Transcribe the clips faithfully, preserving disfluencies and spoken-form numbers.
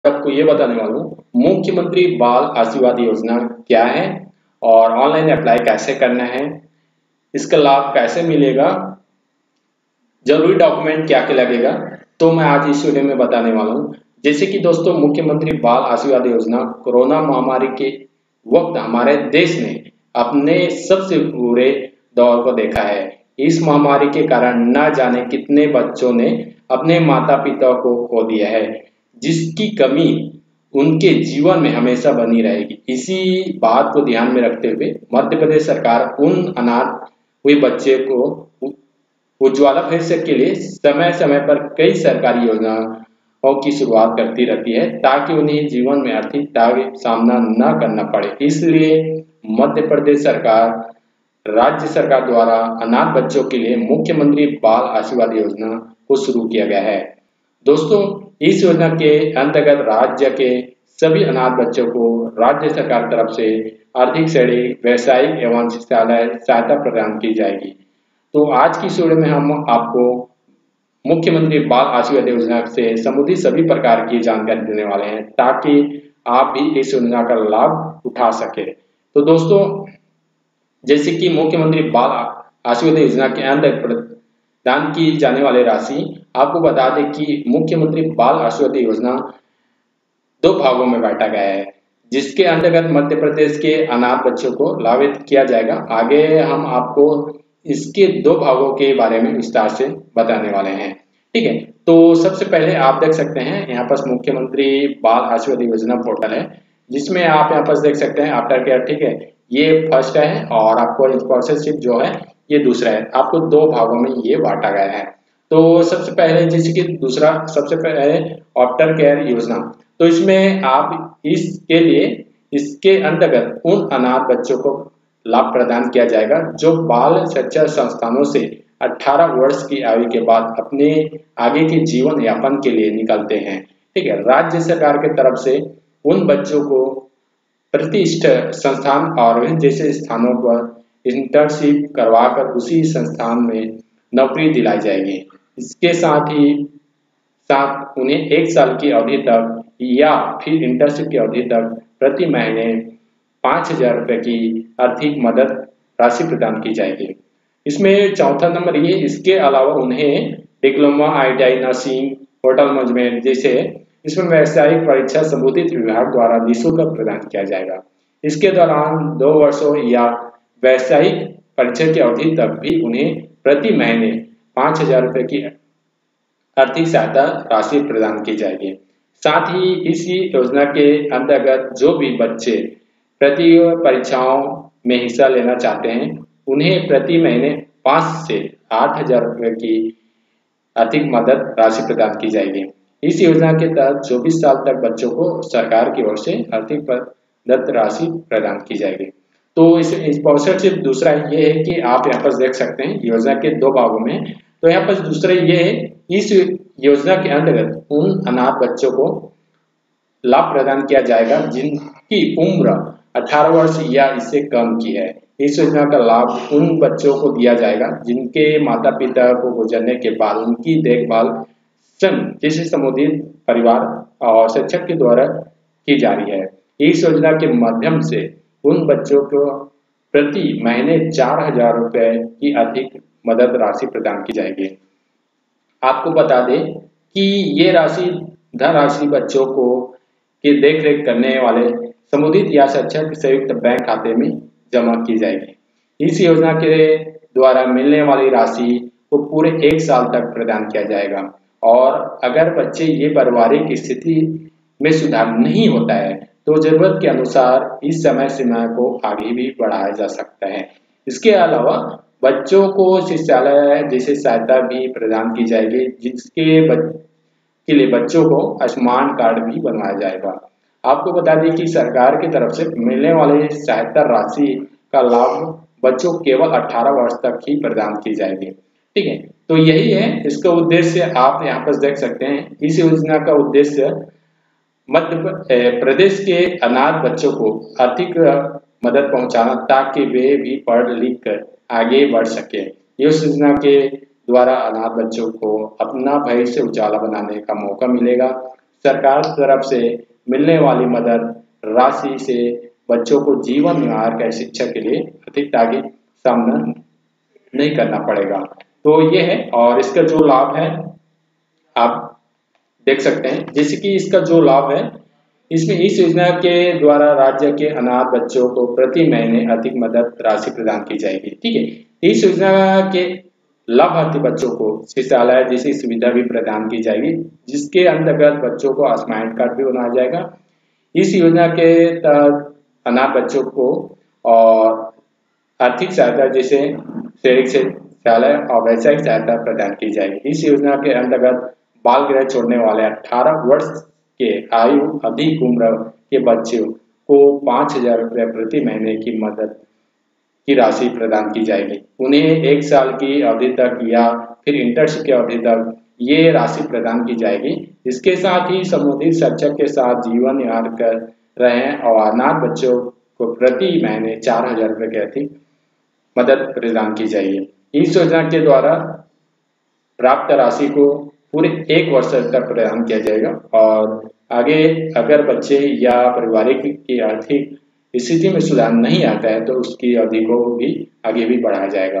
आपको ये बताने वाला हूँ मुख्यमंत्री बाल आशीर्वाद योजना क्या है और ऑनलाइन अप्लाई कैसे करना है, इसका लाभ कैसे मिलेगा, जरूरी डॉक्यूमेंट क्या क्या लगेगा, तो मैं आज इस वीडियो में बताने वाला हूँ। जैसे कि दोस्तों, मुख्यमंत्री बाल आशीर्वाद योजना कोरोना महामारी के वक्त हमारे देश ने अपने सबसे बुरे दौर को देखा है। इस महामारी के कारण न जाने कितने बच्चों ने अपने माता पिता को खो दिया है, जिसकी कमी उनके जीवन में हमेशा बनी रहेगी। इसी बात को ध्यान में रखते हुए मध्य प्रदेश सरकार उन अनाथ हुए बच्चे को उज्ज्वला भविष्य के लिए समय समय पर कई सरकारी योजनाओं की शुरुआत करती रहती है, ताकि उन्हें जीवन में आर्थिक का सामना न करना पड़े। इसलिए मध्य प्रदेश सरकार राज्य सरकार द्वारा अनाथ बच्चों के लिए मुख्यमंत्री बाल आशीर्वाद योजना को शुरू किया गया है। दोस्तों, इस योजना के अंतर्गत राज्य के सभी अनाथ बच्चों को राज्य सरकार तरफ से आर्थिक शैक्षिक व्यवसायिक एवं शिक्षालय सहायता प्रदान की जाएगी। तो आज की इस वीडियो में हम आपको मुख्यमंत्री बाल आशीर्वाद योजना से संबंधित सभी प्रकार की जानकारी देने वाले हैं, ताकि आप भी इस योजना का लाभ उठा सके। तो दोस्तों, जैसे कि मुख्यमंत्री बाल आशीर्वाद योजना के अंदर प्रदान की जाने वाली राशि, आपको बता दें कि मुख्यमंत्री बाल आशीर्वाद योजना दो भागों में बांटा गया है, जिसके अंतर्गत मध्य प्रदेश के अनाथ बच्चों को लाभित किया जाएगा। आगे हम आपको इसके दो भागों के बारे में विस्तार से बताने वाले हैं, ठीक है। तो सबसे पहले आप देख सकते हैं यहाँ पर मुख्यमंत्री बाल आशीर्वाद योजना पोर्टल है, जिसमें आप यहाँ पर देख सकते हैं आफ्टर केयर, ठीक है, ये फर्स्ट है और आपको स्पॉन्सरशिप जो है ये दूसरा है। आपको दो भागों में ये बांटा गया है। तो सबसे पहले जैसे कि दूसरा सबसे पहले आफ्टर केयर योजना, तो इसमें आप इसके लिए इसके अंतर्गत उन अनाथ बच्चों को लाभ प्रदान किया जाएगा जो बाल शिक्षा संस्थानों से अठारह वर्ष की आयु के बाद अपने आगे के जीवन यापन के लिए निकलते हैं, ठीक है। राज्य सरकार के तरफ से उन बच्चों को प्रतिष्ठित संस्थान और जैसे स्थानों पर इंटर्नशिप करवाकर उसी संस्थान में नौकरी दिलाई जाएगी। इसके साथ ही साथ उन्हें एक साल की अवधि तक या फिर इंटर्नशिप की अवधि तक प्रति महीने पाँच हजार रुपये की आर्थिक मदद राशि प्रदान की जाएगी। इसमें चौथा नंबर ये, इसके अलावा उन्हें diploma, I T I, nursing, hotel management जैसे इसमें व्यावसायिक परीक्षा संबंधित विभाग द्वारा निःशुल्क प्रदान किया जाएगा। इसके दौरान दो वर्षों या व्यावसायिक परीक्षा की अवधि तक भी उन्हें प्रति महीने पाँच हजार रुपये की आर्थिक सहायता राशि प्रदान की जाएगी। साथ ही इसी योजना के अंतर्गत जो भी बच्चे प्रतियोगी परीक्षाओं में हिस्सा लेना चाहते हैं, उन्हें प्रति महीने पाँच से आठ हजार रुपये की आर्थिक मदद राशि प्रदान की जाएगी। इस योजना के तहत चौबीस साल तक बच्चों को सरकार की ओर से आर्थिक मदद राशि प्रदान की जाएगी। तो इस स्पॉन्सरशिप दूसरा ये है कि आप यहाँ पर देख सकते हैं योजना के दो भागों में। तो यहाँ पर दूसरा ये है, इस योजना के अंतर्गत उन अनाथ बच्चों को लाभ प्रदान किया जाएगा जिनकी उम्र अठारह वर्ष या इससे कम की है। इस योजना का लाभ उन बच्चों को दिया जाएगा जिनके माता पिता को गुजरने के बाद उनकी देखभाल स्वयं किसी संबंधित परिवार और शिक्षक के द्वारा की जा रही है। इस योजना के माध्यम से उन बच्चों को प्रति महीने चार हजार रुपये की आर्थिक मदद राशि प्रदान की जाएगी। आपको बता दें कि ये राशि धनराशि बच्चों को के देख रेख करने वाले संबंधित या शिक्षक संयुक्त बैंक खाते में जमा की जाएगी। इस योजना के द्वारा मिलने वाली राशि को पूरे एक साल तक प्रदान किया जाएगा और अगर बच्चे ये पारिवारिक स्थिति में सुधार नहीं होता है तो जरूरत के अनुसार इस समय सीमा को आगे भी बढ़ाया जा सकता है। इसके अलावा बच्चों को शिक्षालय जैसे सहायता भी प्रदान की जाएगी, जिसके के लिए बच्चों को आयुष्मान कार्ड भी बनवाया जाएगा। आपको बता दें कि सरकार की तरफ से मिलने वाली सहायता राशि का लाभ बच्चों को केवल अठारह वर्ष तक ही प्रदान की जाएगी, ठीक है। तो यही है इसका उद्देश्य, आप यहाँ पर देख सकते हैं। इस योजना का उद्देश्य मध्य प्रदेश के अनाथ बच्चों को आर्थिक मदद पहुंचाना, ताकि वे भी पढ़ लिख कर आगे बढ़ सके। इस योजना के द्वारा अनाथ बच्चों को अपना भविष्य उजाला बनाने का मौका मिलेगा। सरकार की तरफ से मिलने वाली मदद राशि से बच्चों को जीवन निर्वाह की शिक्षा के लिए अधिक आगे सामना नहीं करना पड़ेगा। तो ये है, और इसका जो लाभ है आप देख सकते हैं। जैसे कि इसका जो लाभ है, इसमें इस योजना के द्वारा राज्य के अनाथ बच्चों को प्रति महीने अधिक मदद राशि प्रदान की जाएगी। ठीक है, इस योजना के लाभार्थी बच्चों को शिक्षालय जैसी सुविधा भी प्रदान की जाएगी, जिसके अंतर्गत बच्चों को स्मार्ट कार्ड भी बनाया जाएगा। इस योजना के तहत अनाथ बच्चों को और आर्थिक सहायता जैसे शैक्षिक शिक्षालय और वैचारिक सहायता प्रदान की जाएगी। इस योजना के अंतर्गत बाल गृह छोड़ने वाले अठारह वर्ष के आयु अधिक उम्र के बच्चों को पाँच हजार रुपये प्रति महीने की मदद की राशि प्रदान की जाएगी। उन्हें एक साल की अवधि तक या फिर इंटर्नशिप की अवधि तक ये राशि प्रदान की जाएगी। इसके साथ ही समुदाय शिक्षक के साथ जीवन निर्वाह कर रहे हैं और अनाथ बच्चों को प्रति महीने चार हजार रुपये की अधिक मदद प्रदान की जाएगी। इस योजना के द्वारा प्राप्त राशि को पूरे एक वर्ष तक प्रदान किया जाएगा और आगे अगर बच्चे या पारिवारिक की आर्थिक स्थिति में सुधार नहीं आता है तो उसकी अवधि को भी आगे भी बढ़ाया जाएगा।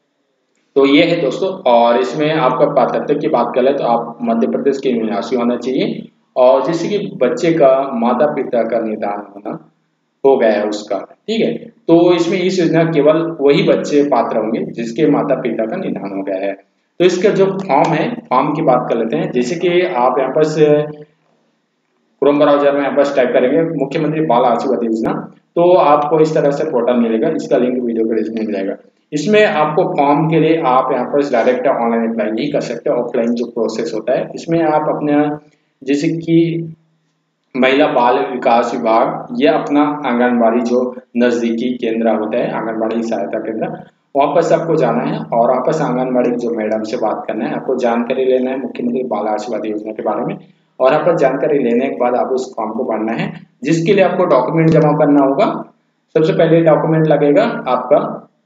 तो ये है दोस्तों, और इसमें आपका पात्रता की बात करें तो आप मध्य प्रदेश के निवासी होना चाहिए और जैसे कि बच्चे का माता पिता का निदान होना हो गया है उसका। ठीक है, तो इसमें इस योजना केवल वही बच्चे पात्र होंगे जिसके माता पिता का निदान हो गया है। तो इसका जो फॉर्म है, फॉर्म की बात कर लेते हैं। जैसे कि आप यहाँ पर क्रोम ब्राउजर में यहाँ पर टाइप करेंगे मुख्यमंत्री बाल आशीर्वाद योजना, तो आपको इस तरह से पोर्टल मिलेगा। इसका लिंक वीडियो के डिस्क्रिप्शन में मिलेगा। इसमें आपको फॉर्म के लिए आप यहाँ पर डायरेक्ट ऑनलाइन अप्लाई नहीं कर सकते, ऑफलाइन जो प्रोसेस होता है इसमें आप अपने जैसे कि महिला बाल विकास विभाग या अपना आंगनबाड़ी जो नजदीकी केंद्र होता है, आंगनबाड़ी सहायता केंद्र, वहाँ पर सबको जाना है और आपस आंगनबाड़ी जो मैडम से बात करना है, आपको जानकारी लेना है मुख्यमंत्री बाल आशीर्वाद योजना के बारे में। और यहाँ पर जानकारी लेने के बाद आप उस फॉर्म को भरना है, जिसके लिए आपको डॉक्यूमेंट जमा करना होगा। सबसे पहले डॉक्यूमेंट लगेगा आपका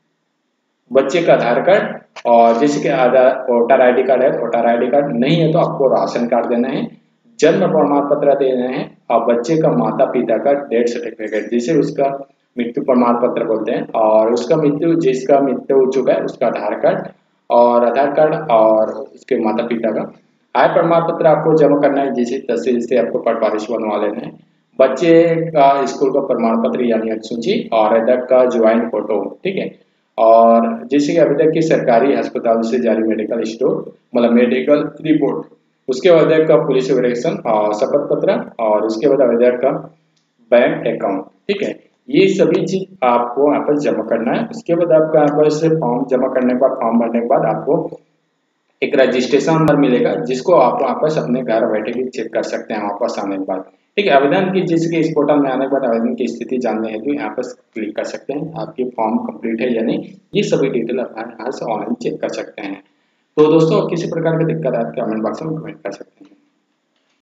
बच्चे का आधार कार्ड, और जैसे कि Aadhaar voter I D card है, वोटर आई डी कार्ड नहीं है तो आपको राशन कार्ड देना है, जन्म प्रमाण पत्र देना है और बच्चे का माता पिता का डेथ सर्टिफिकेट जिसे उसका मृत्यु प्रमाण पत्र बोलते हैं, और उसका मृत्यु जिसका मृत्यु हो चुका है उसका आधार कार्ड और आधार कार्ड और उसके माता पिता का आय प्रमाण पत्र आपको जमा करना है, जिसे तहसील से आपको पटवारी से बनवा लेना है। बच्चे का स्कूल का प्रमाण पत्र यानी अनुसूची और आधार का ज्वाइंट फोटो। ठीक है, और जैसे कि अभी तक की सरकारी अस्पताल से जारी मेडिकल स्टोर मतलब मेडिकल रिपोर्ट, उसके बाद का पुलिस वेरिफिकेशन और शपथ पत्र, और उसके बाद आवेदक का बैंक अकाउंट। ठीक है, ये सभी चीज आपको यहाँ पर जमा करना है। उसके बाद आपका यहाँ पर से फॉर्म जमा करने के बाद, फॉर्म भरने के बाद आपको एक रजिस्ट्रेशन नंबर मिलेगा, जिसको आप वापस अपने घर बैठे भी चेक कर सकते हैं वापस आने के बाद। ठीक है, आवेदन की जैसे कि इस पोर्टल में आने के बाद आवेदन की स्थिति जानने हेतु यहाँ पर क्लिक कर सकते हैं, आपकी फॉर्म कंप्लीट है या नहीं, ये सभी डिटेल आप यहाँ से ऑनलाइन चेक कर सकते हैं। तो दोस्तों किसी प्रकार की दिक्कत है तो कमेंट बॉक्स में कमेंट कर सकते हैं।